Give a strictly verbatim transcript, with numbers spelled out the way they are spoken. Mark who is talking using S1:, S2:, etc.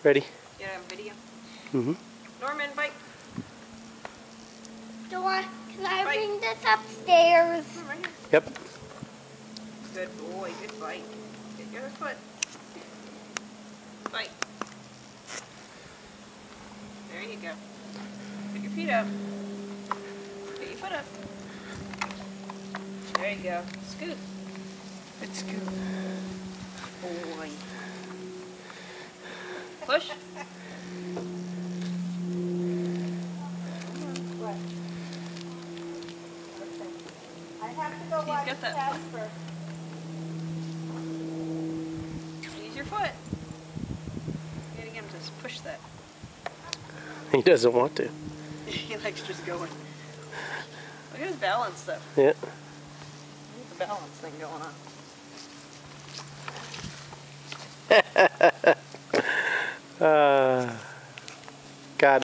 S1: Ready?
S2: Get on video.
S1: Mm-hmm.
S2: Norman, bite.
S3: Do I, can I
S2: Bite.
S3: bring this upstairs?
S2: Come right here.
S1: Yep.
S2: Good boy, good bite. Get your other foot. Bite. There you go. Put your feet up. Put your foot up. There you go. Scoot. Good scoot. Boy. Push.
S3: What? I have to go
S2: He's
S3: watch
S2: got that
S3: Casper.
S2: Use your foot. You gotta get him to push that.
S1: He doesn't want to.
S2: He likes just going. Look at his balance though.
S1: Yeah.
S2: Look at the balance thing going on.
S1: uh, God.